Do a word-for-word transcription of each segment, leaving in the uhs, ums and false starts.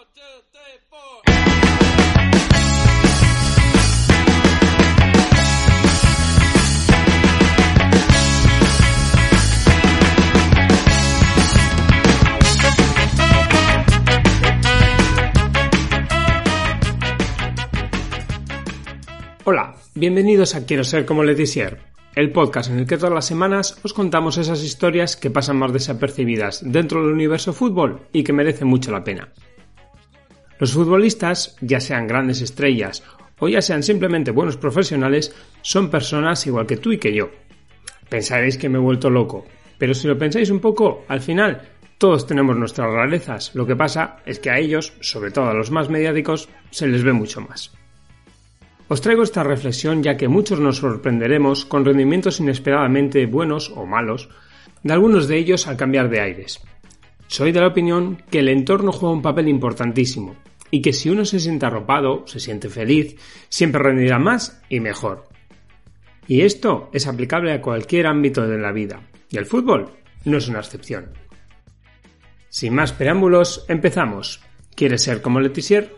Hola, bienvenidos a Quiero ser como Letizier, el podcast en el que todas las semanas os contamos esas historias que pasan más desapercibidas dentro del universo fútbol y que merecen mucho la pena. Los futbolistas, ya sean grandes estrellas o ya sean simplemente buenos profesionales, son personas igual que tú y que yo. Pensaréis que me he vuelto loco, pero si lo pensáis un poco, al final todos tenemos nuestras rarezas. Lo que pasa es que a ellos, sobre todo a los más mediáticos, se les ve mucho más. Os traigo esta reflexión ya que muchos nos sorprenderemos con rendimientos inesperadamente buenos o malos de algunos de ellos al cambiar de aires. Soy de la opinión que el entorno juega un papel importantísimo y que si uno se siente arropado, se siente feliz, siempre rendirá más y mejor. Y esto es aplicable a cualquier ámbito de la vida, y el fútbol no es una excepción. Sin más preámbulos, empezamos. ¿Quieres ser como Letizier?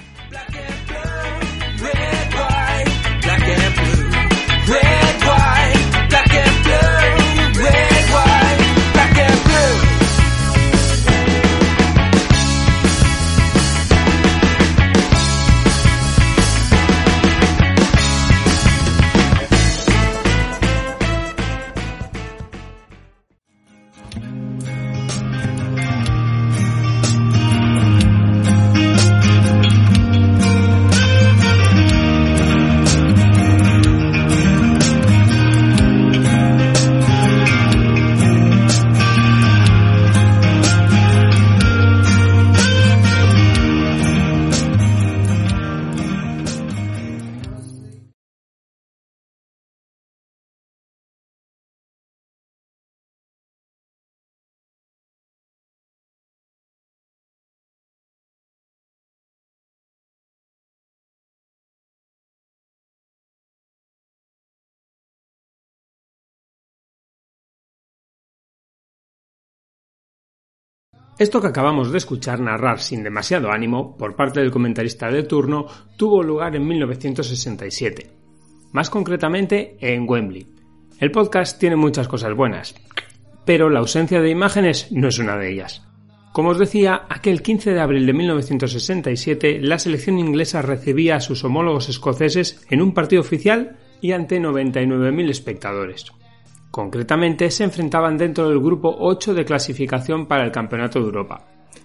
Esto que acabamos de escuchar narrar sin demasiado ánimo por parte del comentarista de turno tuvo lugar en mil novecientos sesenta y siete, más concretamente en Wembley. El podcast tiene muchas cosas buenas, pero la ausencia de imágenes no es una de ellas. Como os decía, aquel quince de abril de mil novecientos sesenta y siete la selección inglesa recibía a sus homólogos escoceses en un partido oficial y ante noventa y nueve mil espectadores. Concretamente, se enfrentaban dentro del grupo ocho de clasificación para el Campeonato de Europa.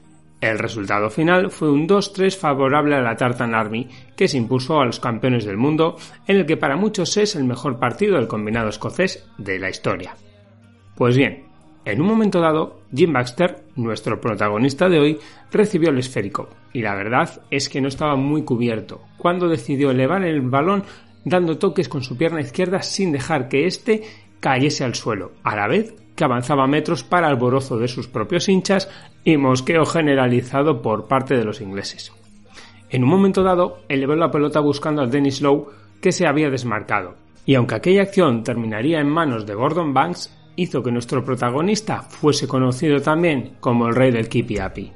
El resultado final fue un dos tres favorable a la Tartan Army, que se impuso a los campeones del mundo, en el que para muchos es el mejor partido del combinado escocés de la historia. Pues bien, en un momento dado, Jim Baxter, nuestro protagonista de hoy, recibió el esférico, y la verdad es que no estaba muy cubierto, cuando decidió elevar el balón dando toques con su pierna izquierda sin dejar que éste cayese al suelo, a la vez que avanzaba metros para alborozo de sus propios hinchas y mosqueo generalizado por parte de los ingleses. En un momento dado, elevó la pelota buscando a Dennis Lowe, que se había desmarcado, y aunque aquella acción terminaría en manos de Gordon Banks, hizo que nuestro protagonista fuese conocido también como el rey del Keepy Happy.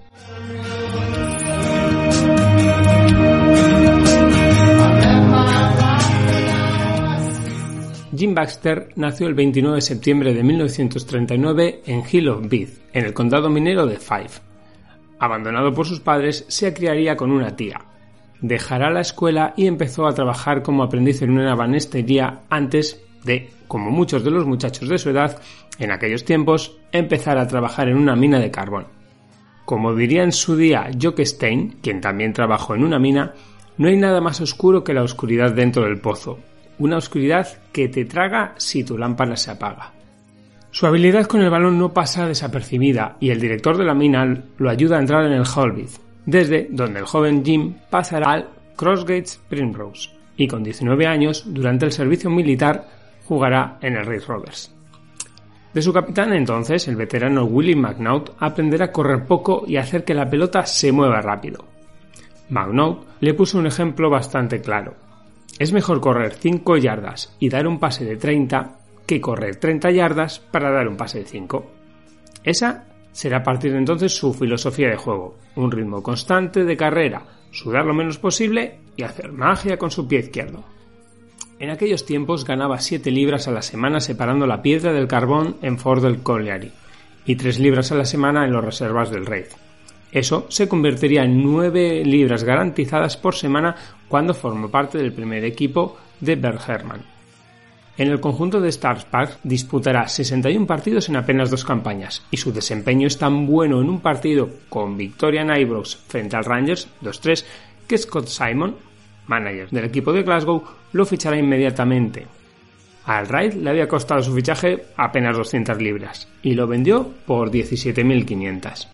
Jim Baxter nació el veintinueve de septiembre de mil novecientos treinta y nueve en Hill of Beath, en el condado minero de Fife. Abandonado por sus padres, se criaría con una tía. Dejará la escuela y empezó a trabajar como aprendiz en una ebanistería antes de, como muchos de los muchachos de su edad, en aquellos tiempos, empezar a trabajar en una mina de carbón. Como diría en su día Jock Stein, quien también trabajó en una mina, no hay nada más oscuro que la oscuridad dentro del pozo. Una oscuridad que te traga si tu lámpara se apaga. Su habilidad con el balón no pasa desapercibida y el director de la mina lo ayuda a entrar en el Holbeath, desde donde el joven Jim pasará al Crossgates Primrose y con diecinueve años, durante el servicio militar, jugará en el Red Rovers. De su capitán entonces, el veterano Willie McNaught, aprenderá a correr poco y hacer que la pelota se mueva rápido. McNaught le puso un ejemplo bastante claro. Es mejor correr cinco yardas y dar un pase de treinta que correr treinta yardas para dar un pase de cinco. Esa Será a partir de entonces su filosofía de juego, un ritmo constante de carrera, sudar lo menos posible y hacer magia con su pie izquierdo. En aquellos tiempos ganaba siete libras a la semana separando la piedra del carbón en Fort del Colliery y tres libras a la semana en las reservas del Raid. Eso se convertiría en nueve libras garantizadas por semana cuando formó parte del primer equipo de Bert Herrmann. En el conjunto de Stars Park disputará sesenta y un partidos en apenas dos campañas y su desempeño es tan bueno en un partido con victoria en Ibrox frente al Rangers dos tres que Scott Simon, manager del equipo de Glasgow, lo fichará inmediatamente. Al Raid le había costado su fichaje apenas doscientas libras y lo vendió por diecisiete mil quinientas.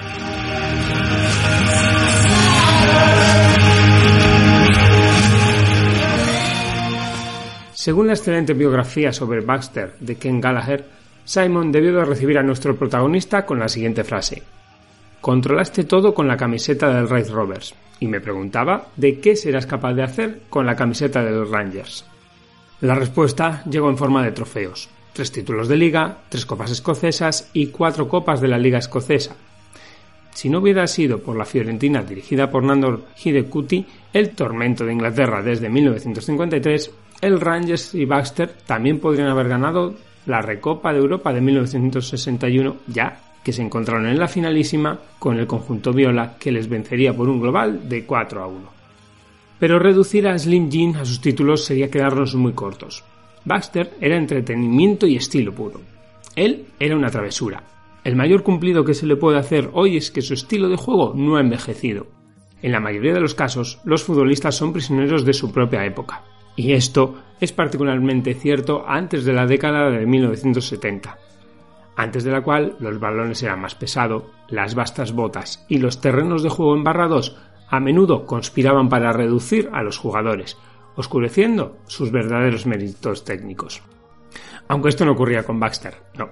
Según la excelente biografía sobre Baxter de Ken Gallagher, Simon debió de recibir a nuestro protagonista con la siguiente frase: «Controlaste todo con la camiseta del Raid Rovers», y me preguntaba de qué serás capaz de hacer con la camiseta de los Rangers. La respuesta llegó en forma de trofeos: tres títulos de liga, tres copas escocesas y cuatro copas de la liga escocesa. Si no hubiera sido por la Fiorentina dirigida por Nandor Hidekuti, el tormento de Inglaterra desde mil novecientos cincuenta y tres, el Rangers y Baxter también podrían haber ganado la Recopa de Europa de mil novecientos sesenta y uno, ya que se encontraron en la finalísima con el conjunto viola, que les vencería por un global de cuatro a uno. Pero reducir a Slim Jim a sus títulos sería quedarnos muy cortos. Baxter era entretenimiento y estilo puro. Él era una travesura. El mayor cumplido que se le puede hacer hoy es que su estilo de juego no ha envejecido. En la mayoría de los casos, los futbolistas son prisioneros de su propia época. Y esto es particularmente cierto antes de la década de mil novecientos setenta, antes de la cual los balones eran más pesados, las vastas botas y los terrenos de juego embarrados a menudo conspiraban para reducir a los jugadores, oscureciendo sus verdaderos méritos técnicos. Aunque esto no ocurría con Baxter, no.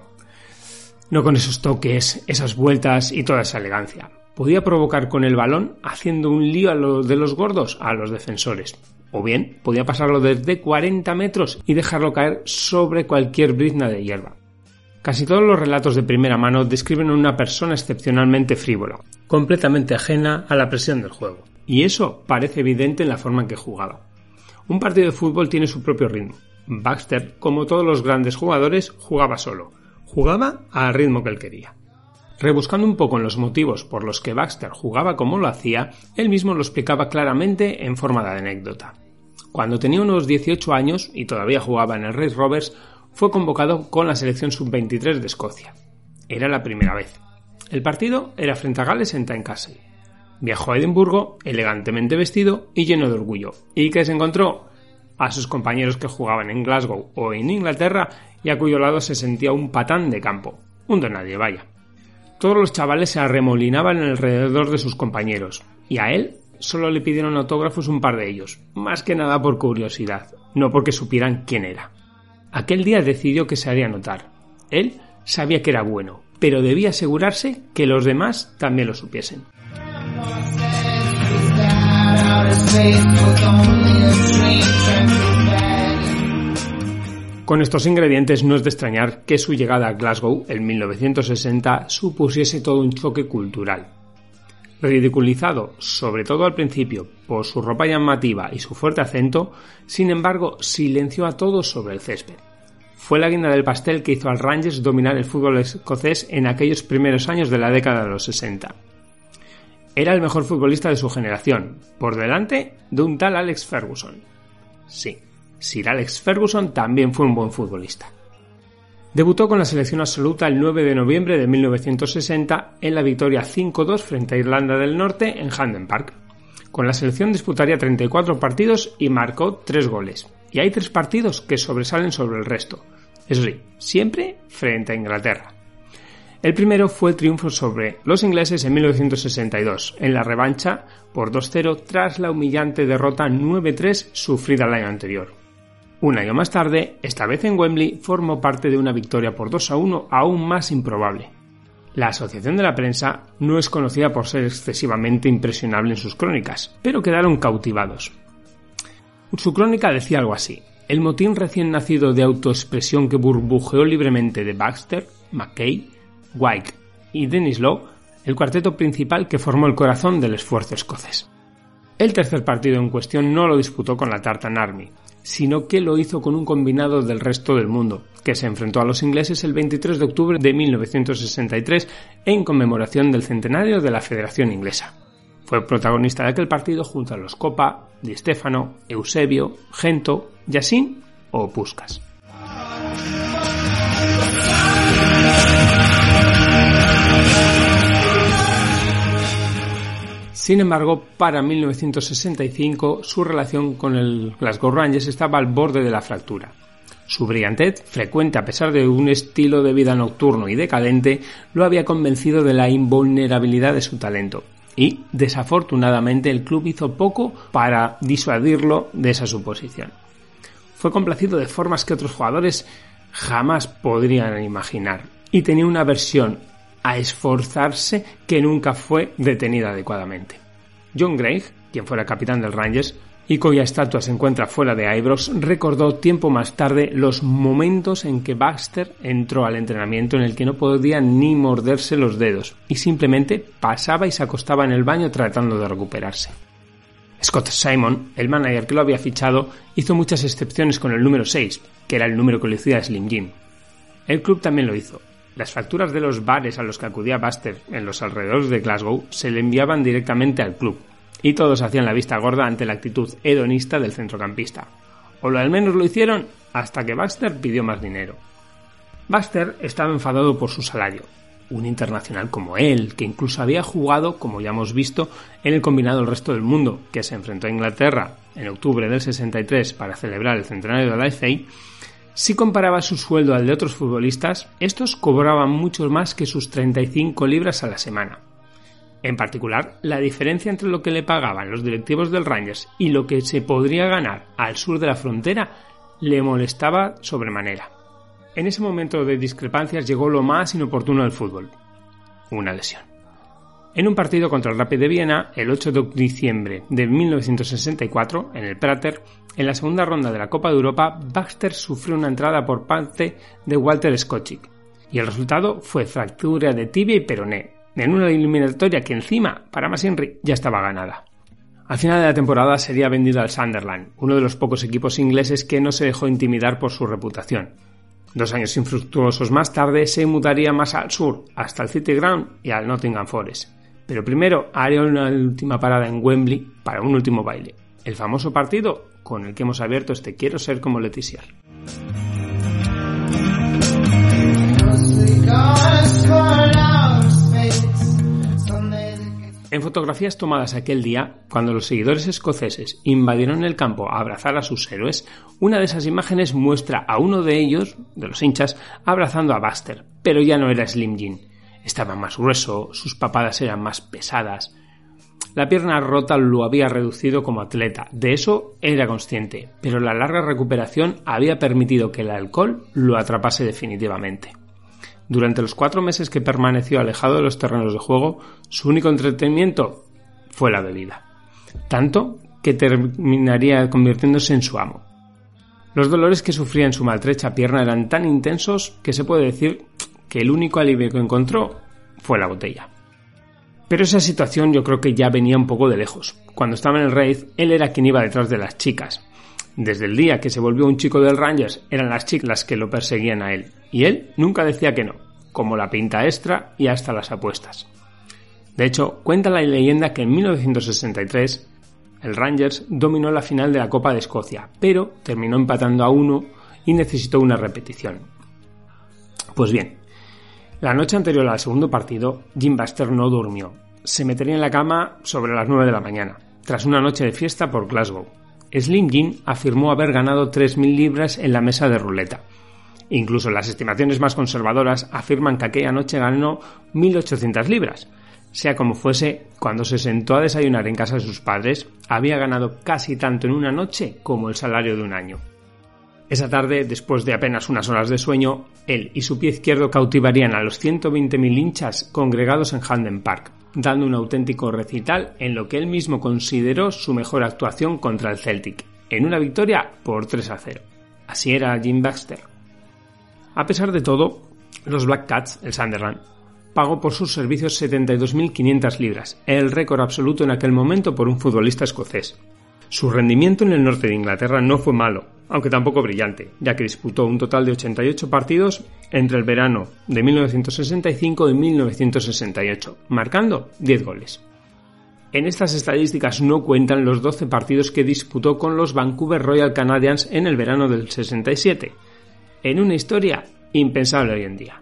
No con esos toques, esas vueltas y toda esa elegancia. Podía provocar con el balón haciendo un lío a los de los gordos a los defensores. O bien podía pasarlo desde cuarenta metros y dejarlo caer sobre cualquier brizna de hierba. Casi todos los relatos de primera mano describen a una persona excepcionalmente frívola, completamente ajena a la presión del juego. Y eso parece evidente en la forma en que jugaba. Un partido de fútbol tiene su propio ritmo. Baxter, como todos los grandes jugadores, jugaba solo. Jugaba al ritmo que él quería. Rebuscando un poco en los motivos por los que Baxter jugaba como lo hacía, él mismo lo explicaba claramente en forma de anécdota. Cuando tenía unos dieciocho años y todavía jugaba en el Raid Rovers, fue convocado con la selección sub veintitrés de Escocia. Era la primera vez. El partido era frente a Gales en Tynecastle. Viajó a Edimburgo, elegantemente vestido y lleno de orgullo. ¿Y qué se encontró? A sus compañeros que jugaban en Glasgow o en Inglaterra y a cuyo lado se sentía un patán de campo. Un don nadie, vaya. Todos los chavales se arremolinaban alrededor de sus compañeros, y a él solo le pidieron autógrafos un par de ellos, más que nada por curiosidad, no porque supieran quién era. Aquel día decidió que se haría notar. Él sabía que era bueno, pero debía asegurarse que los demás también lo supiesen. Con estos ingredientes no es de extrañar que su llegada a Glasgow en mil novecientos sesenta supusiese todo un choque cultural. Ridiculizado, sobre todo al principio, por su ropa llamativa y su fuerte acento, sin embargo, silenció a todos sobre el césped. Fue la guinda del pastel que hizo al Rangers dominar el fútbol escocés en aquellos primeros años de la década de los sesenta. Era el mejor futbolista de su generación, por delante de un tal Alex Ferguson. Sí, Sir Alex Ferguson también fue un buen futbolista. Debutó con la selección absoluta el nueve de noviembre de mil novecientos sesenta en la victoria cinco dos frente a Irlanda del Norte en Hampden Park. Con la selección disputaría treinta y cuatro partidos y marcó tres goles. Y hay tres partidos que sobresalen sobre el resto. Eso sí, siempre frente a Inglaterra. El primero fue el triunfo sobre los ingleses en mil novecientos sesenta y dos, en la revancha por dos cero tras la humillante derrota nueve tres sufrida el año anterior. Un año más tarde, esta vez en Wembley, formó parte de una victoria por dos a uno aún más improbable. La Asociación de la Prensa no es conocida por ser excesivamente impresionable en sus crónicas, pero quedaron cautivados. Su crónica decía algo así: el motín recién nacido de autoexpresión que burbujeó libremente de Baxter, Mackay, White y Denis Law, el cuarteto principal que formó el corazón del esfuerzo escocés. El tercer partido en cuestión no lo disputó con la Tartan Army, sino que lo hizo con un combinado del resto del mundo, que se enfrentó a los ingleses el veintitrés de octubre de mil novecientos sesenta y tres en conmemoración del centenario de la Federación Inglesa. Fue protagonista de aquel partido junto a los Coppa, Di Stefano, Eusebio, Gento, Yassin o Puskás. Sin embargo, para mil novecientos sesenta y cinco su relación con el Glasgow Rangers estaba al borde de la fractura. Su brillantez, frecuente a pesar de un estilo de vida nocturno y decadente, lo había convencido de la invulnerabilidad de su talento, y, desafortunadamente, el club hizo poco para disuadirlo de esa suposición. Fue complacido de formas que otros jugadores jamás podrían imaginar, y tenía una aversión a esforzarse que nunca fue detenida adecuadamente. John Greig, quien fuera capitán del Rangers y cuya estatua se encuentra fuera de Ibrox, recordó tiempo más tarde los momentos en que Baxter entró al entrenamiento en el que no podía ni morderse los dedos y simplemente pasaba y se acostaba en el baño tratando de recuperarse. Scott Simon, el manager que lo había fichado, hizo muchas excepciones con el número seis, que era el número que lucía Slim Jim. El club también lo hizo. Las facturas de los bares a los que acudía Baxter en los alrededores de Glasgow se le enviaban directamente al club, y todos hacían la vista gorda ante la actitud hedonista del centrocampista. O al menos lo hicieron hasta que Baxter pidió más dinero. Baxter estaba enfadado por su salario. Un internacional como él, que incluso había jugado, como ya hemos visto, en el combinado del resto del mundo, que se enfrentó a Inglaterra en octubre del sesenta y tres para celebrar el centenario de la F A, si comparaba su sueldo al de otros futbolistas, estos cobraban mucho más que sus treinta y cinco libras a la semana. En particular, la diferencia entre lo que le pagaban los directivos del Rangers y lo que se podría ganar al sur de la frontera le molestaba sobremanera. En ese momento de discrepancias llegó lo más inoportuno del fútbol: una lesión. En un partido contra el Rapid de Viena, el ocho de diciembre de mil novecientos sesenta y cuatro, en el Prater, en la segunda ronda de la Copa de Europa, Baxter sufrió una entrada por parte de Walter Skoczyk, y el resultado fue fractura de tibia y peroné, en una eliminatoria que encima, para Massinri, ya estaba ganada. Al final de la temporada sería vendido al Sunderland, uno de los pocos equipos ingleses que no se dejó intimidar por su reputación. Dos años infructuosos más tarde se mudaría más al sur, hasta el City Ground y al Nottingham Forest. Pero primero haría una última parada en Wembley para un último baile, el famoso partido con el que hemos abierto este Quiero ser como Letizier. En fotografías tomadas aquel día, cuando los seguidores escoceses invadieron el campo a abrazar a sus héroes, una de esas imágenes muestra a uno de ellos, de los hinchas, abrazando a Baxter, pero ya no era Slim Jim. Estaba más grueso, sus papadas eran más pesadas. La pierna rota lo había reducido como atleta, de eso era consciente, pero la larga recuperación había permitido que el alcohol lo atrapase definitivamente. Durante los cuatro meses que permaneció alejado de los terrenos de juego, su único entretenimiento fue la bebida, tanto que terminaría convirtiéndose en su amo. Los dolores que sufría en su maltrecha pierna eran tan intensos que se puede decir que el único alivio que encontró fue la botella. Pero esa situación yo creo que ya venía un poco de lejos. Cuando estaba en el Raid, él era quien iba detrás de las chicas. Desde el día que se volvió un chico del Rangers, eran las chicas las que lo perseguían a él, y él nunca decía que no, como la pinta extra y hasta las apuestas. De hecho, cuenta la leyenda que en mil novecientos sesenta y tres el Rangers dominó la final de la Copa de Escocia, pero terminó empatando a uno y necesitó una repetición. Pues bien, la noche anterior al segundo partido, Jim Baxter no durmió. Se metería en la cama sobre las nueve de la mañana, tras una noche de fiesta por Glasgow. Slim Jim afirmó haber ganado tres mil libras en la mesa de ruleta. Incluso las estimaciones más conservadoras afirman que aquella noche ganó mil ochocientas libras. Sea como fuese, cuando se sentó a desayunar en casa de sus padres, había ganado casi tanto en una noche como el salario de un año. Esa tarde, después de apenas unas horas de sueño, él y su pie izquierdo cautivarían a los ciento veinte mil hinchas congregados en Hampden Park, dando un auténtico recital en lo que él mismo consideró su mejor actuación contra el Celtic, en una victoria por tres a cero. Así era Jim Baxter. A pesar de todo, los Black Cats, el Sunderland, pagó por sus servicios setenta y dos mil quinientas libras, el récord absoluto en aquel momento por un futbolista escocés. Su rendimiento en el norte de Inglaterra no fue malo, aunque tampoco brillante, ya que disputó un total de ochenta y ocho partidos entre el verano de mil novecientos sesenta y cinco y mil novecientos sesenta y ocho, marcando diez goles. En estas estadísticas no cuentan los doce partidos que disputó con los Vancouver Royal Canadiens en el verano del sesenta y siete, en una historia impensable hoy en día.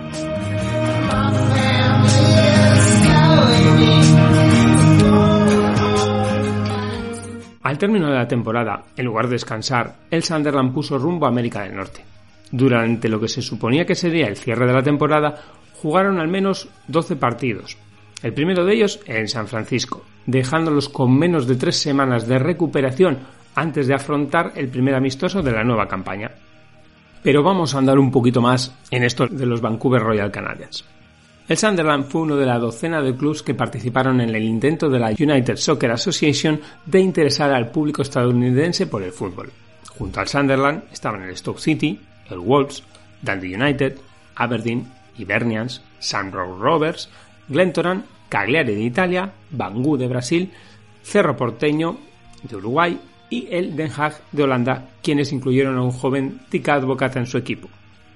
Al término de la temporada, en lugar de descansar, el Sunderland puso rumbo a América del Norte. Durante lo que se suponía que sería el cierre de la temporada, jugaron al menos doce partidos. El primero de ellos en San Francisco, dejándolos con menos de tres semanas de recuperación antes de afrontar el primer amistoso de la nueva campaña. Pero vamos a andar un poquito más en esto de los Vancouver Royal Canadiens. El Sunderland fue uno de la docena de clubes que participaron en el intento de la United Soccer Association de interesar al público estadounidense por el fútbol. Junto al Sunderland estaban el Stoke City, el Wolves, Dundee United, Aberdeen, Hibernians, Shamrock Rovers, Glentoran, Cagliari de Italia, Bangu de Brasil, Cerro Porteño de Uruguay y el Den Haag de Holanda, quienes incluyeron a un joven Dick Advocaat en su equipo.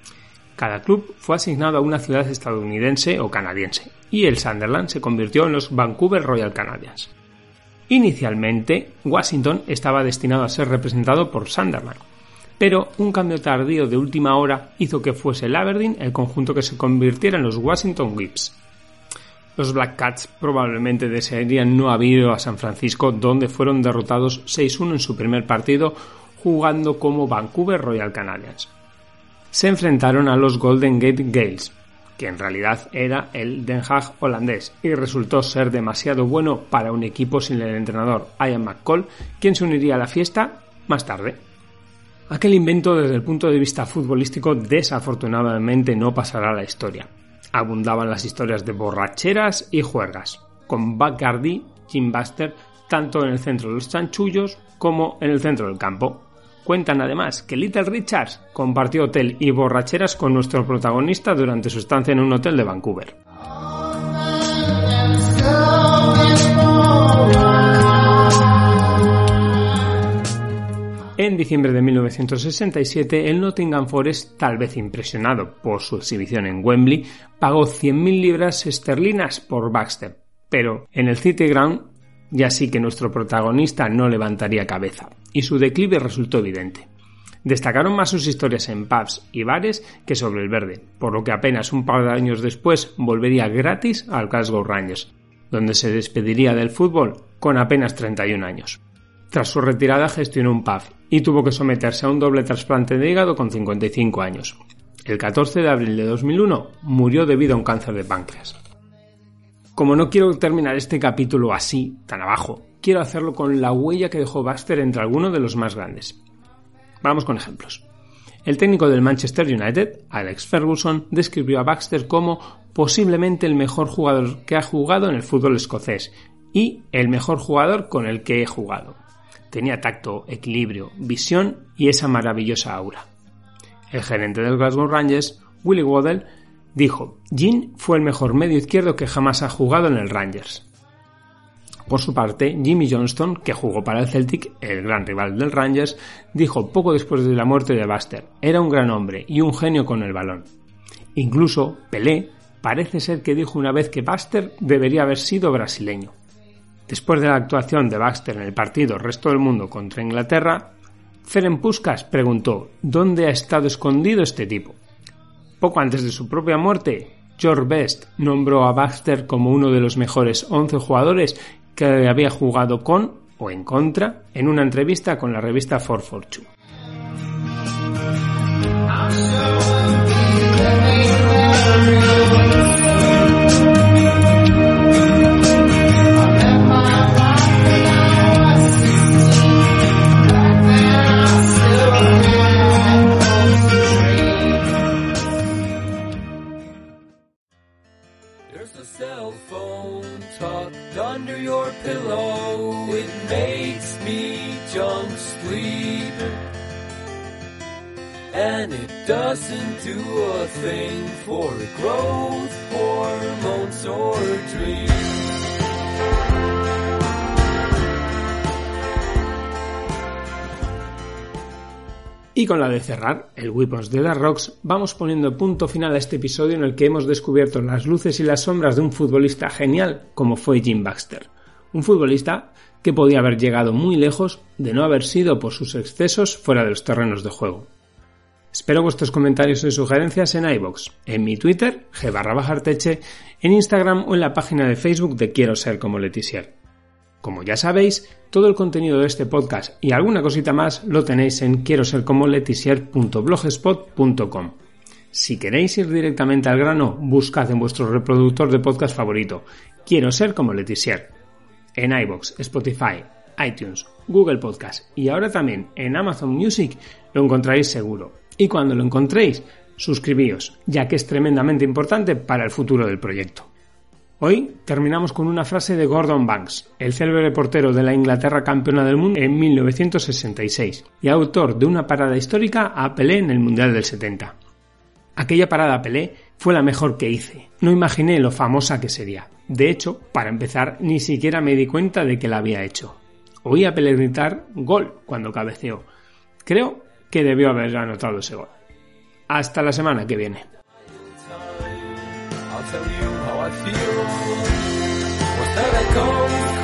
Cada club fue asignado a una ciudad estadounidense o canadiense, y el Sunderland se convirtió en los Vancouver Royal Canadiens. Inicialmente, Washington estaba destinado a ser representado por Sunderland, pero un cambio tardío de última hora hizo que fuese el Aberdeen el conjunto que se convirtiera en los Washington Whips. Los Black Cats probablemente desearían no haber ido a San Francisco, donde fueron derrotados seis uno en su primer partido, jugando como Vancouver Royal Canadiens. Se enfrentaron a los Golden Gate Gaels, que en realidad era el Den Haag holandés, y resultó ser demasiado bueno para un equipo sin el entrenador Ian McCall, quien se uniría a la fiesta más tarde. Aquel invento desde el punto de vista futbolístico desafortunadamente no pasará a la historia. Abundaban las historias de borracheras y juergas, con Bacardi, Jim Buster, tanto en el centro de los chanchullos como en el centro del campo. Cuentan además que Little Richards compartió hotel y borracheras con nuestro protagonista durante su estancia en un hotel de Vancouver. En diciembre de mil novecientos sesenta y siete, el Nottingham Forest, tal vez impresionado por su exhibición en Wembley, pagó cien mil libras esterlinas por Baxter, pero en el City Ground ya sí que nuestro protagonista no levantaría cabeza, y su declive resultó evidente. Destacaron más sus historias en pubs y bares que sobre el verde, por lo que apenas un par de años después volvería gratis al Glasgow Rangers, donde se despediría del fútbol con apenas treinta y un años. Tras su retirada gestionó un pub y tuvo que someterse a un doble trasplante de hígado con cincuenta y cinco años. El catorce de abril de dos mil uno murió debido a un cáncer de páncreas. Como no quiero terminar este capítulo así, tan abajo, quiero hacerlo con la huella que dejó Baxter entre algunos de los más grandes. Vamos con ejemplos. El técnico del Manchester United, Alex Ferguson, describió a Baxter como posiblemente el mejor jugador que ha jugado en el fútbol escocés y el mejor jugador con el que he jugado. Tenía tacto, equilibrio, visión y esa maravillosa aura. El gerente del Glasgow Rangers, Willie Waddell, dijo: Jim fue el mejor medio izquierdo que jamás ha jugado en el Rangers. Por su parte, Jimmy Johnston, que jugó para el Celtic, el gran rival del Rangers, dijo poco después de la muerte de Baxter: era un gran hombre y un genio con el balón. Incluso Pelé parece ser que dijo una vez que Baxter debería haber sido brasileño. Después de la actuación de Baxter en el partido Resto del Mundo contra Inglaterra, Ferenc Puskás preguntó: ¿dónde ha estado escondido este tipo? Poco antes de su propia muerte, George Best nombró a Baxter como uno de los mejores once jugadores que había jugado con o en contra en una entrevista con la revista four forty-two. and it doesn't do a thing for growth hormones or dreams. Y con la de cerrar, el Weapons de Dark Rocks, vamos poniendo punto final a este episodio en el que hemos descubierto las luces y las sombras de un futbolista genial como fue Jim Baxter. Un futbolista que podía haber llegado muy lejos de no haber sido por sus excesos fuera de los terrenos de juego. Espero vuestros comentarios y sugerencias en iVoox, en mi Twitter, g barra baja arteche, en Instagram o en la página de Facebook de Quiero Ser Como Letisier. Como ya sabéis, todo el contenido de este podcast y alguna cosita más lo tenéis en quiero ser como letisier punto blogspot punto com. Si queréis ir directamente al grano, buscad en vuestro reproductor de podcast favorito, Quiero Ser Como Letisier. En iVoox, Spotify, iTunes, Google Podcast y ahora también en Amazon Music lo encontraréis seguro. Y cuando lo encontréis, suscribíos, ya que es tremendamente importante para el futuro del proyecto. Hoy terminamos con una frase de Gordon Banks, el célebre portero de la Inglaterra campeona del mundo en mil novecientos sesenta y seis y autor de una parada histórica a Pelé en el Mundial del setenta. Aquella parada a Pelé fue la mejor que hice. No imaginé lo famosa que sería. De hecho, para empezar, ni siquiera me di cuenta de que la había hecho. Oí a Pelé gritar "gol" cuando cabeceó. Creo que debió haber anotado ese gol. Hasta la semana que viene. I'll tell you how I feel. What's that I go?